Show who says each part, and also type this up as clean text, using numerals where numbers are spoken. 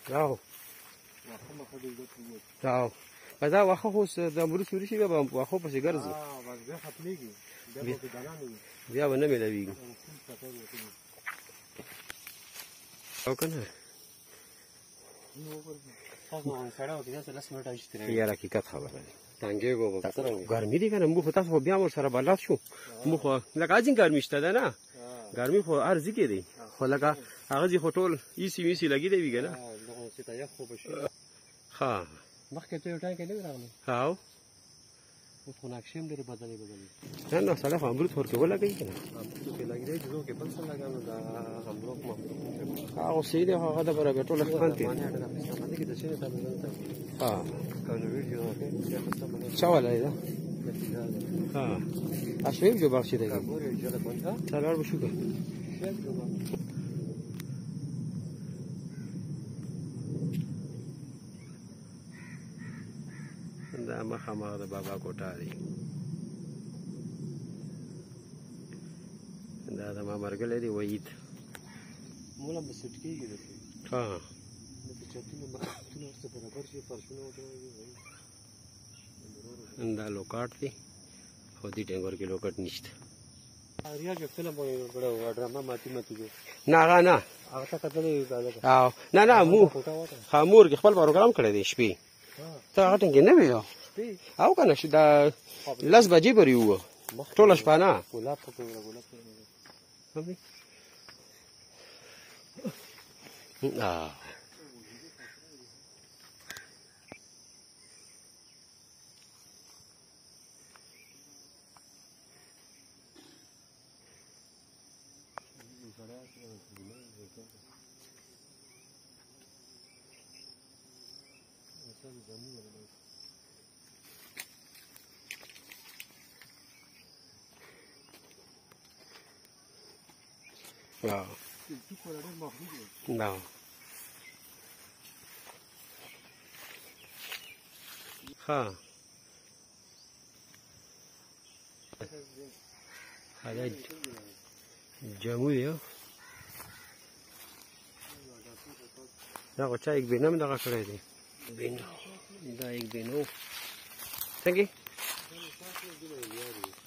Speaker 1: او او دا واخه خو د امرو سوري شي به واخه پسې ګرځي
Speaker 2: بس بیا ختمېږي
Speaker 1: بیا به نه مېلاوېږي او که نه یاره حقیقت خبره ده تنګېږو به ګرمي دي که نه موږ خو تاسو خو بیا هم ورسره بلد شو موږ خو لکه هر ځین ګرمي شته ده نه ګرمي خو هر ځای کې دی خو لکه هغه ځای خو ټول ایسي ویسي لګېدی وي که نه ښه
Speaker 2: مخکې ته یو ټانک نه وي راغلی
Speaker 1: او
Speaker 2: اوس خو نقشې هم ډېرې بدلې
Speaker 1: نه نه سړی خو امرود ورکې ولګوي که نه
Speaker 2: امرود پرې لګېدی جوزو کې بل څه لګوي دا امروک
Speaker 1: هغه صحیح دی خو هغه د برابر ټول خان کې ها چا والا ده ها اشریف جو بخشی دیگه سلام بشو که دا مخامخ د بابا کوټه دی دا د ما مرګلی دی وحید
Speaker 2: مولا به سټ کېږي داسې
Speaker 1: ها
Speaker 2: داسې چتونه مخونه ورته برابر شي فرشونه وټوي
Speaker 1: دا لوکاټ دی او دې ټینګور کې لوکاټ نشته
Speaker 2: ریاض یو فلم وګړو ډرامه ماتي جو
Speaker 1: نه هغه نه
Speaker 2: هغه ته کتلې
Speaker 1: او نه نه ها مور کې خپل پروګرام کړی دی شپې ته هغه ټینګې نه وي او که نه دا 10 بجې پورې وو ټوله شپه نه
Speaker 2: ګلاب پکې
Speaker 1: No. Ha. هذا جموعه دا خو چا یک بینه هم دغه کړی دی بینه دا یک بینه څنګه